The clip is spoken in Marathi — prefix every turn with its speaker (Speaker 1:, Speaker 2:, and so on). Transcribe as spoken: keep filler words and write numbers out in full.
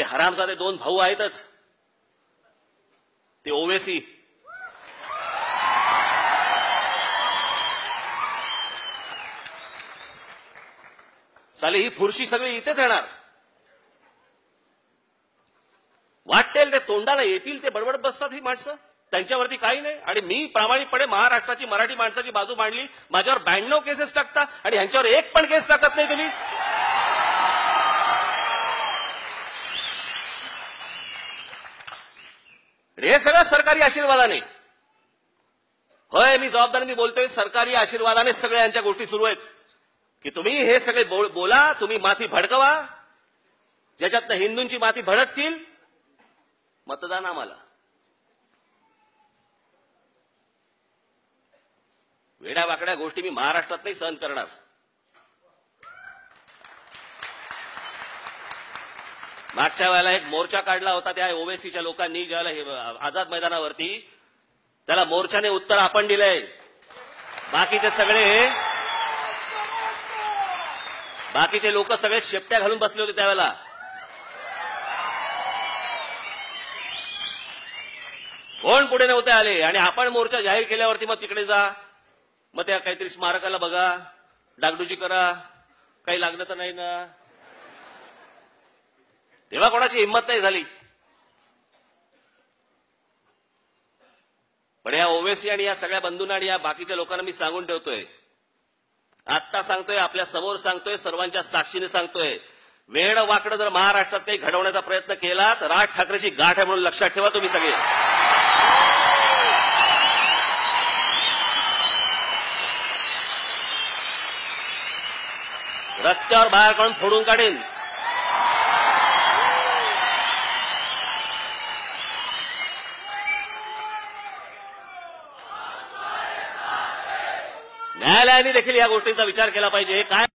Speaker 1: ते हरामजादे दोन भाऊ आहेतच, ते ओवेसी. साली ही फुरशी सगळी इथेच येणार. वाटेल ते तोंडाला येतील ते बडबडत बसतात ही माणसं, त्यांच्यावरती काही नाही. आणि मी प्रामाणिकपणे महाराष्ट्राची मराठी माणसाची बाजू मांडली. माझ्यावर ब्याण्णव केसेस टाकता आणि ह्यांच्यावर एक पण केस टाकत नाही तुम्ही. हे सगळं सरकारी आशीर्वादाने. होय, मी जबाबदारीने बोलतोय, सरकारी आशीर्वादाने सगळ्या यांच्या गोष्टी सुरू आहेत की तुम्ही हे सगळे बोला, तुम्ही माथी भडकवा, ज्याच्यातनं हिंदूंची माथी भडकतील, मतदान आम्हाला. वेड्या वाकड्या गोष्टी मी महाराष्ट्रात नाही सहन करणार. मागच्या वेळेला एक मोर्चा काढला होता त्या ओवेसीच्या लोकांनी, ज्यावेळेला आझाद मैदानावरती, त्याला मोर्चाने उत्तर आपण दिलंय. बाकीचे सगळे बाकीचे लोक सगळे शेपट्या घालून बसले होते त्यावेळेला. कोण पुढे नव्हते आले. आणि आपण मोर्चा जाहीर केल्यावरती मग तिकडे जा, मग त्या काहीतरी स्मारकाला बघा, डागडुजी करा, काही लागलं तर नाही ना. तेव्हा कोणाची हिंमत नाही झाली. पण या ओवेसी आणि या सगळ्या बंधूंना आणि या बाकीच्या लोकांना मी सांगून ठेवतोय, आत्ता सांगतोय, आपल्या समोर सांगतोय, सर्वांच्या साक्षीने सांगतोय, वेड वाकडं जर महाराष्ट्रात काही घडवण्याचा प्रयत्न केला तर राज ठाकरेची गाठ आहे म्हणून लक्षात ठेवा तुम्ही सगळे. रस्त्यावर बाहेर काढून फोडून काढेन. न्यायालयाने देखील या गोष्टींचा विचार केला पाहिजे. काय